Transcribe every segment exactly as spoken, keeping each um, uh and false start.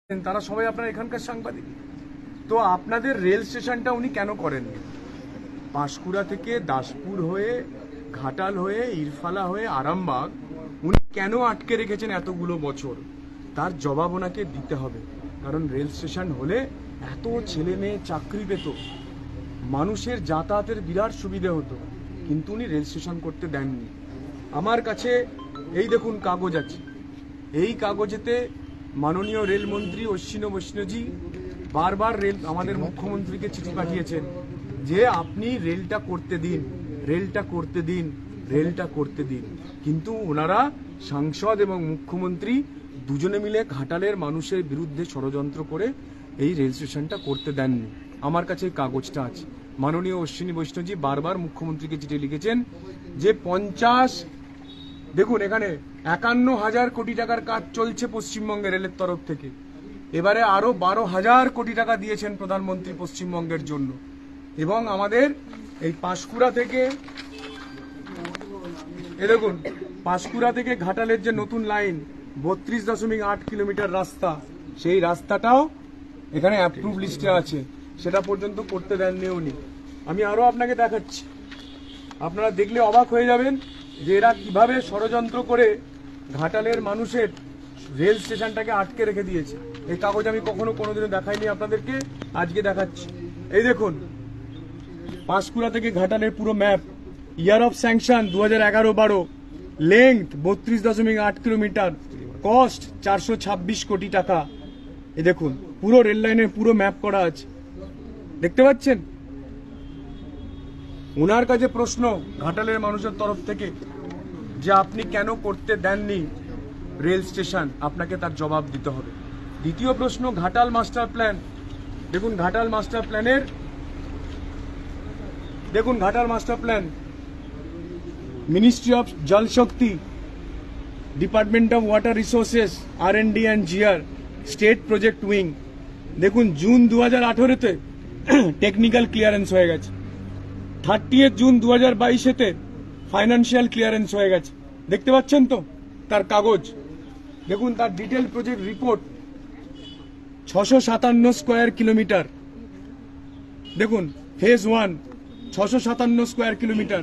তারা সবাই আপনার এখানকার সাংবাদিক। তো আপনাদের রেল স্টেশনটা উনি কেন করেন? পাঁশকুড়া থেকে দাসপুর হয়ে, ঘাটাল হয়ে, ইরফালা হয়ে আরামবাগ উনি কেন আটকে রেখেছেন এতগুলো বছর? তার জবাব ওনাকে দিতে হবে। কারণ রেল স্টেশন হলে এত ছেলে মেয়ে চাকরি পেত, মানুষের যাতায়াতের বিরাট সুবিধে হতো, কিন্তু উনি রেল স্টেশন করতে দেননি। আমার কাছে এই দেখুন কাগজ আছে, এই কাগজেতে মাননীয় রেলমন্ত্রী অশ্বিনী বৈষ্ণবজি বারবার রেল আমাদের মুখ্যমন্ত্রীকে চিঠি পাঠিয়েছেন যে আপনি রেলটা করতে দিন, রেলটা করতে দিন, রেলটা করতে দিন। কিন্তু ওনারা সাংসদ এবং মুখ্যমন্ত্রী দুজনে মিলে ঘাটালের মানুষের বিরুদ্ধে ষড়যন্ত্র করে এই রেল স্টেশনটা করতে দেননি। আমার কাছে এই কাগজটা আছে। মাননীয় অশ্বিনী বৈষ্ণবজি বারবার মুখ্যমন্ত্রীকে চিঠি লিখেছেন যে পঞ্চাশ দেখুন এখানে একান্ন হাজার কোটি টাকার কাজ চলছে পশ্চিমবঙ্গে রেলের তরফ থেকে। এবারে আরো বারো হাজার কোটি টাকা দিয়েছেন প্রধানমন্ত্রী পশ্চিমবঙ্গের জন্য। এবং আমাদের এই পাঁশকুড়া থেকে এ দেখুন পাঁশকুড়া থেকে ঘাটালের যে নতুন লাইন বত্রিশ দশমিক আট কিলোমিটার রাস্তা, সেই রাস্তাটাও এখানে অ্যাপ্রুভ লিস্টে আছে, সেটা পর্যন্ত করতে দেননি উনি। আমি আরো আপনাকে দেখাচ্ছি, আপনারা দেখলে অবাক হয়ে যাবেন যে এরা কিভাবে ষড়যন্ত্র করে ঘাটালের মানুষের রেল স্টেশনটাকে আটকে রেখে দিয়েছে। এই কাগজ আমি কখনো কোনোদিনও দেখাইনি আপনাদেরকে, আজকে দেখাচ্ছি। এই দেখুন পাঁশকুড়া থেকে ঘাটালের পুরো ম্যাপ, ইয়ার অফ স্যাংশন দু হাজার এগারো বারো, লেংথ বত্রিশ দশমিক আট কিলোমিটার, কস্ট চারশো ছাব্বিশ কোটি টাকা। এই দেখুন পুরো রেল লাইনের পুরো ম্যাপ করা আছে, দেখতে পাচ্ছেন। ওনার কাছে প্রশ্ন ঘাটালের মানুষের তরফ থেকে যে আপনি কেন করতে দেননি রেল স্টেশন, আপনাকে তার জবাব দিতে হবে। দ্বিতীয় প্রশ্ন ঘাটাল মাস্টার প্ল্যান, দেখুন ঘাটাল মাস্টার প্ল্যানের দেখুন Ghatal master plan, ministry of Jal Shakti, department of water resources, R and D and GR, state project wing. দেখুন জুন দু হাজার আঠেরোতে টেকনিক্যাল ক্লিয়ারেন্স হয়ে গেছে, থার্টিয়েথ জুন দু হাজার বাইশেতে ফাইন্যান্সিয়াল ক্লিয়ারেন্স হয়ে গেছে। দেখতে পাচ্ছেন তো তার কাগজ, দেখুন তার ডিটেল প্রজেক্ট রিপোর্ট, ছশো সাতান্ন স্কোয়ার কিলোমিটার। দেখুন ফেজ ওয়ান ছশো সাতান্ন স্কোয়ার কিলোমিটার।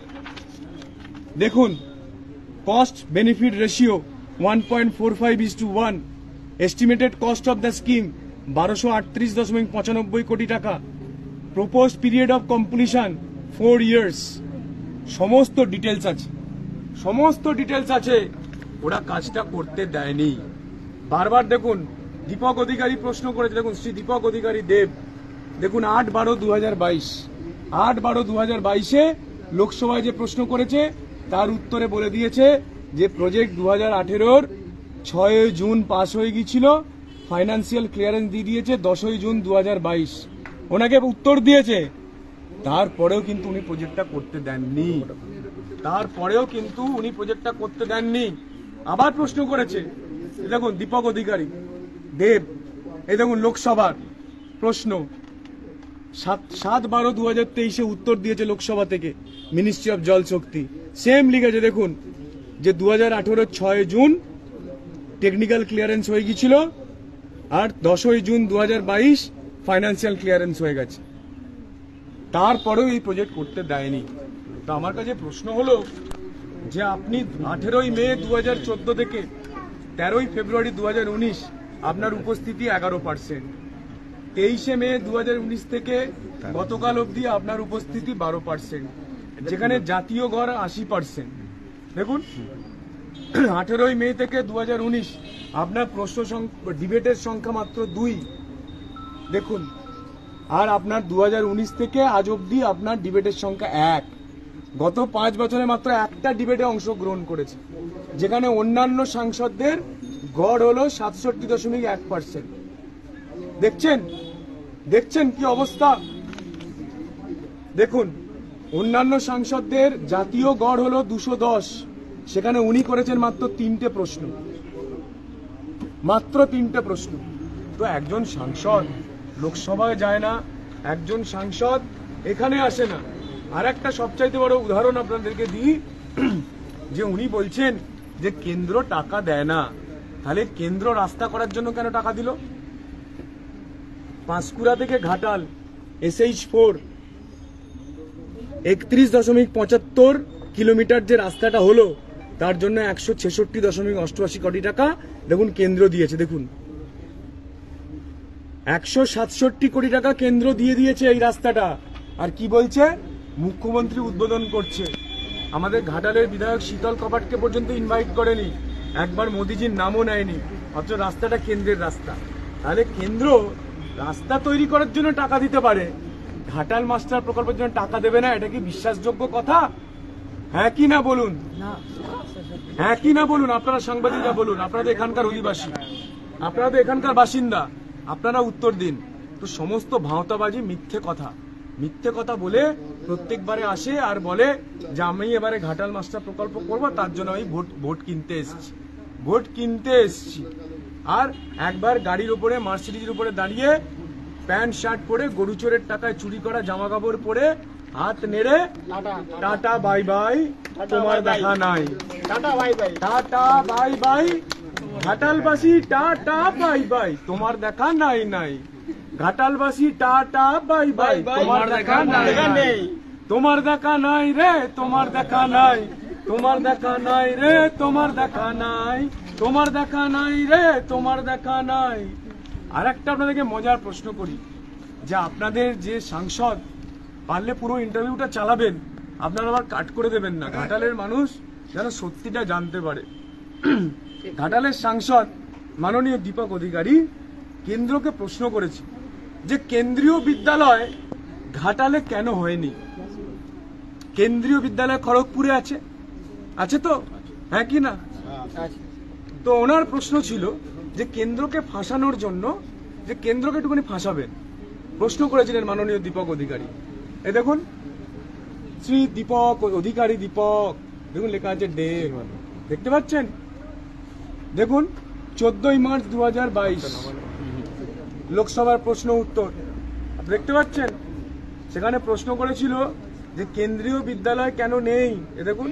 দেখুন cost benefit ratio one point four five is to one, estimated cost of the scheme বারোশো আটত্রিশ দশমিক পঁচানব্বই কোটি টাকা, propose period of completion four years. সমস্ত ডিটেলস আছে, সমস্ত ডিটেলস আছে। ওরা কাজটা করতে দেয়নি। বারবার দেখুন দীপক অধিকারী প্রশ্ন করেছে, দেখুন শ্রী দীপক অধিকারী দেব, দেখুন আট বারো দু হাজার বাইশ আট বারো দু হাজার বাইশে লোকসভায় যে প্রশ্ন করেছে তার উত্তরে বলে দিয়েছে যে প্রজেক্ট দু হাজার আঠেরোর ছয় জুন পাস হয়ে গিয়েছিল, ফাইন্যান্সিয়াল ক্লিয়ারেন্স দিয়ে দিয়েছে দশই জুন দু হাজার বাইশ। ওনাকে উত্তর দিয়েছে, তারপরেও কিন্তু উনি প্রজেক্টটা করতে দেননি, তারপরেও কিন্তু উনি প্রজেক্টটা করতে দেননি। আবার প্রশ্ন করেছে, দেখুন দীপক অধিকারী দেব, এই দেখুন লোকসভার প্রশ্ন সাত সাত বারো দু হাজার তেইশে উত্তর দিয়েছে লোকসভা থেকে ministry of Jal Shakti, same লিখেছে। দেখুন যে দু হাজার আঠেরোর ছয় জুন টেকনিক্যাল ক্লিয়ারেন্স হয়ে গিয়েছিল, আর দশই জুন দু হাজার বাইশ ফাইন্যান্সিয়াল ক্লিয়ারেন্স হয়ে গেছে, তারপরেও এই প্রজেক্ট করতে দেয়নি। তো আমার কাছে প্রশ্ন হলো যে আপনি আঠেরোই মে দু হাজার চোদ্দ থেকে তেরোই ফেব্রুয়ারি দু হাজার উনিশ আপনার উপস্থিতি এগারো পার্সেন্ট, তেইশে মে দু হাজার উনিশ থেকে গতকাল অবধি আপনার উপস্থিতি বারো পার্সেন্ট, যেখানে জাতীয় গড় আশি পার্সেন্ট। দেখুন আঠেরোই মে থেকে দু হাজার উনিশ আপনার প্রশ্ন ডিবেটের সংখ্যা মাত্র দুই, দেখুন। আর আপনার দু হাজার উনিশ থেকে আজ অবধি আপনার ডিবেটের সংখ্যা এক। গত পাঁচ বছরে মাত্র একটা ডিবেটে অংশগ্রহণ করেছে, যেখানে অন্যান্য সাংসদদের গড় হলো সাতষট্টি দশমিক এক পার্সেন্ট। দেখছেন দেখছেন কি অবস্থা? দেখুন অন্যান্য সাংসদদের জাতীয় গড় হলো দুশো দশ, সেখানে উনি করেছেন মাত্র তিনটে প্রশ্ন, মাত্র তিনটে প্রশ্ন। তো একজন সাংসদ লোকসভায় যায় না, একজন সাংসদ এখানে আসে না। আর একটা সবচাইতে বড় উদাহরণ আপনাদেরকে দিই, যে উনি বলছেন যে কেন্দ্র টাকা দেয় না, তাহলে কেন্দ্র রাস্তা করার জন্য কেন টাকা দিল? পাঁশকুড়া থেকে ঘাটাল এসএইচ ফোর একত্রিশ দশমিক পঁচাত্তর কিলোমিটার যে রাস্তাটা হলো তার জন্য একশো ছেষট্টি দশমিক অষ্টআশি কোটি টাকা দেখুন কেন্দ্র দিয়েছে। দেখুন একশো সাতষট্টি কোটি টাকা কেন্দ্র দিয়ে দিয়েছে এই রাস্তাটা। আর কি বলছে? মুখ্যমন্ত্রী উদ্বোধন করছে। আমাদের ঘাটালের বিধায়ক শীতল কপাটকে পর্যন্ত ইনভাইট করেনি, একবার মোদিজির নামও নেয়নি, অথচ রাস্তাটা কেন্দ্রের রাস্তা। তাহলে কেন্দ্র রাস্তা তৈরি করার জন্য টাকা দিতে পারে, ঘাটাল মাস্টার প্রকল্পের জন্য টাকা দেবে না? এটা কি বিশ্বাসযোগ্য কথা? হ্যাঁ কি না বলুন, হ্যাঁ কি না বলুন। আপনারা সাংবাদিকরা বলুন, আপনারা তো এখানকার অধিবাসী, আপনারা তো এখানকার বাসিন্দা, আপনারা উত্তর দিন। তো সমস্ত ভাঁওতাবাজি মিথ্যে কথা, মিথ্যে কথা বলে প্রত্যেকবারে আসে আর বলে যে আমি এবারে ঘাটাল মাস্টার প্রকল্প করব, তার জন্য আমি ভোট ভোট কিনতে এসেছি, ভোট কিনতে এসেছি। আর একবার গাড়ির উপরে মার্সিডিজের উপরে দাঁড়িয়ে প্যান্ট শার্ট পরে গরু চোরের টাকায় চুরি করা জামা কাপড় পরে হাত নেড়ে টাটা বাই বাই, তোমার দেখা নাই, tata bye bye, tata bye bye ঘাটালবাসী, টাটা বাই বাই, তোমার দেখা নাই নাই, ঘাটালবাসী টাটা বাই বাই, তোমার দেখা নাই, তোমার দেখা নাই রে, তোমার দেখা নাই, তোমার দেখা নাই রে, তোমার দেখা নাই, তোমার দেখা নাই রে, তোমার দেখা নাই। আর একটা আপনাদেরকে মজার প্রশ্ন করি, যে আপনাদের যে সাংসদ, পারলে পুরো ইন্টারভিউটা চালাবেন, আপনারা আবার কাট করে দেবেন না, ঘাটালের মানুষ যেন সত্যিটা জানতে পারে। ঘাটালের সাংসদ মাননীয় দীপক অধিকারী কেন্দ্রকে প্রশ্ন করেছে যে কেন্দ্রীয় বিদ্যালয় ঘাটালে কেন হয়নি? কেন্দ্রীয় বিদ্যালয় খড়গপুরে আছে, আছে তো, হ্যাঁ কি না? তো ওনার প্রশ্ন ছিল যে কেন্দ্রকে ফাঁসানোর জন্য, যে কেন্দ্রকে একটুখানি ফাঁসাবেন, প্রশ্ন করেছিলেন মাননীয় দীপক অধিকারী। এই দেখুন, শ্রী দীপক অধিকারী, দীপক, দেখুন লেখা আছে ডে, দেখতে পাচ্ছেন? দেখুন চোদ্দই মার্চ দু হাজার বাইশ লোকসভার প্রশ্ন উত্তর দেখতে পাচ্ছেন। সেখানে প্রশ্ন করেছিল যে কেন্দ্রীয় বিদ্যালয় কেন নেই, এ দেখুন।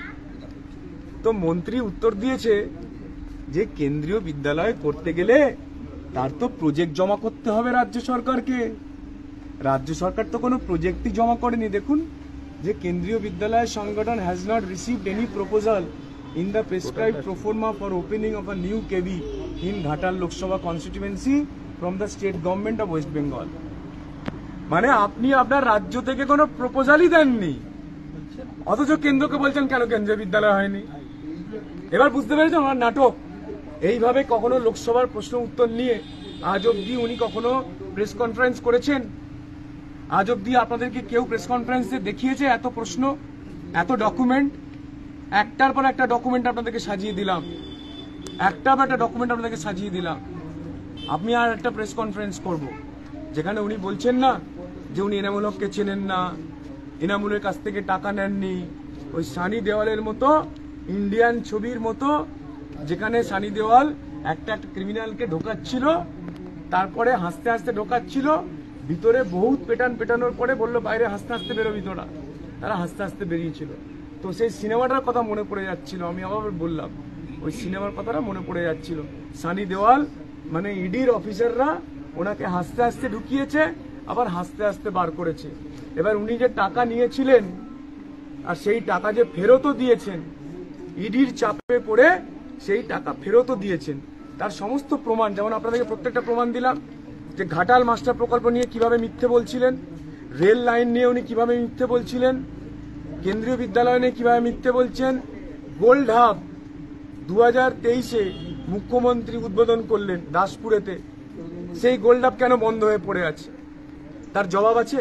তো মন্ত্রী উত্তর দিয়েছে যে কেন্দ্রীয় বিদ্যালয় করতে গেলে তার তো প্রজেক্ট জমা করতে হবে রাজ্য সরকারকে, রাজ্য সরকার তো কোনো প্রজেক্টই জমা করেনি। দেখুন যে Kendriya Vidyalaya Sangathan has not received any proposal in the prescribed pro forma for opening of a new K V in Ghatal Lok Sabha constituency from the state government of West Bengal. মানে আপনি আপনার রাজ্য থেকে কোনো প্রপোজালই দেননি, অথচ কেন্দ্রকে বলছেন কেন কেন্দ্রীয় বিদ্যালয় হয়নি। এবার বুঝতে পেরেছেন আমার নাটক। এইভাবে কখনো লোকসভার প্রশ্ন উত্তর নিয়ে আজ অব্দি উনি কখনো প্রেস কনফারেন্স করেছেন? আজ অব্দি আপনাদেরকে কেউ প্রেস কনফারেন্সে দেখিয়েছে এত প্রশ্ন, এত ডকুমেন্ট? একটার পর একটা ডকুমেন্ট আপনাদেরকে সাজিয়ে দিলাম, একটার পর একটা ডকুমেন্ট আপনাদেরকে সাজিয়ে দিলাম। আপনি আর একটা প্রেস কনফারেন্স করব যেখানে উনি বলছেন না যে উনি এনামুল হককে চেনেন না, এনামুলের কাছ থেকে টাকা নেননি। ওই সানি দেওয়ালের মতো ইন্ডিয়ান ছবির মতো, যেখানে সানি দেওয়াল একটা একটা ক্রিমিনালকে ঢোকাচ্ছিল, তারপরে হাসতে হাসতে ঢোকাচ্ছিল, ভিতরে বহুত পেটান পেটানোর পরে বললো বাইরে হাসতে হাসতে বেরোবি তোরা, তারা হাসতে হাসতে বেরিয়েছিল। তো সেই সিনেমাটার কথা মনে পড়ে যাচ্ছিল, আমি আবার বললাম ওই সিনেমার কথাটা মনে পড়ে যাচ্ছিল। সানি দেওয়াল মানে ইডির অফিসাররা ওনাকে হাসতে হাসতে ঢুকিয়েছে, আবার হাসতে হাসতে বার করেছে। এবার উনি যে টাকা নিয়েছিলেন আর সেই টাকা যে ফেরতও দিয়েছেন, ইডির চাপে পড়ে সেই টাকা ফেরতও দিয়েছেন, তার সমস্ত প্রমাণ, যেমন আপনাদেরকে প্রত্যেকটা প্রমাণ দিলাম যে ঘাটাল মাস্টার প্রকল্প নিয়ে কিভাবে মিথ্যে বলছিলেন, রেল লাইন নিয়ে উনি কিভাবে মিথ্যে বলছিলেন, কেন্দ্রীয় বিদ্যালয় নিয়ে কিভাবে মিথ্যে বলছেন। গোল্ড হাব দু হাজার তেইশে মুখ্যমন্ত্রী উদ্বোধন করলেন দাসপুরেতে, সেই গোল্ড হাব কেন বন্ধ হয়ে পড়ে আছে? তার জবাব আছে?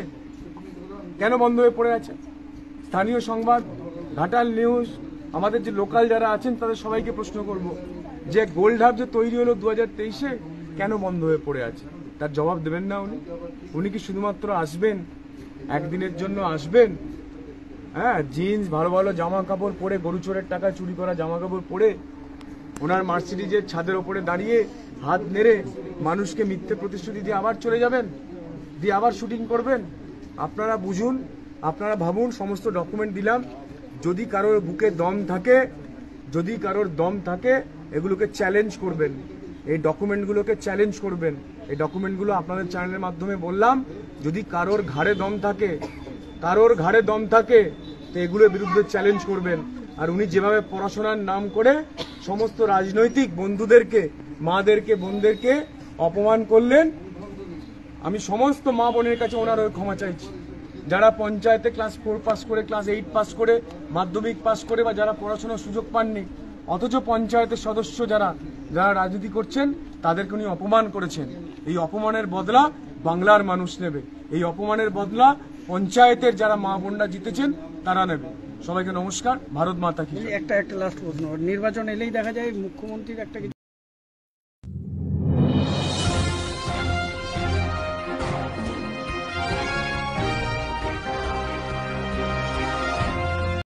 কেন বন্ধ হয়ে পড়ে আছে? স্থানীয় সংবাদ, ঘাটাল নিউজ, আমাদের যে লোকাল যারা আছেন তাদের সবাইকে প্রশ্ন করব যে গোল্ড হাব যে তৈরি হলো দু হাজার তেইশে কেন বন্ধ হয়ে পড়ে আছে? তার জবাব দেবেন না উনি? উনি কি শুধুমাত্র আসবেন, একদিনের জন্য আসবেন, হ্যাঁ, জিন্স ভালো ভালো জামা কাপড় পরে, গরু চোরের টাকা চুরি করা জামা কাপড় পরে, ওনার মার্সিডিজের ছাদের ওপরে দাঁড়িয়ে হাত নেড়ে মানুষকে মিথ্যে প্রতিশ্রুতি দিয়ে আবার চলে যাবেন, দিয়ে আবার শুটিং করবেন? আপনারা বুঝুন, আপনারা ভাবুন। সমস্ত ডকুমেন্ট দিলাম। যদি কারোর বুকে দম থাকে, যদি কারোর দম থাকে এগুলোকে চ্যালেঞ্জ করবেন, এই ডকুমেন্টগুলোকে চ্যালেঞ্জ করবেন। এই ডকুমেন্টগুলো আপনাদের চ্যানেলের মাধ্যমে বললাম, যদি কারোর ঘাড়ে দম থাকে, কারোর ঘাড়ে দম থাকে তো এগুলোর বিরুদ্ধে চ্যালেঞ্জ করবেন। আর উনি যেভাবে পড়াশোনার নাম করে সমস্ত রাজনৈতিক বন্ধুদেরকে, মাদেরকে, বোনদেরকে অপমান করলেন, আমি সমস্ত মা বোনের কাছে ওনার ওই ক্ষমা চাইছি। যারা পঞ্চায়েতে ক্লাস ফোর পাস করে, ক্লাস এইট পাস করে, মাধ্যমিক পাস করে, বা যারা পড়াশোনার সুযোগ পাননি, অথচ পঞ্চায়েতের সদস্য যারা যারা রাজনীতি করছেন তাদেরকে উনি অপমান করেছেন। এই অপমানের বদলা বাংলার মানুষ নেবে, এই অপমানের বদলা পঞ্চায়েতের যারা মা বোনরা জিতেছেন তারা নেবে। সবাইকে নমস্কার, ভারত মাতা কি। একটা একটা লাস্ট প্রশ্ন, নির্বাচন এলেই দেখা যায় মুখ্যমন্ত্রীর একটা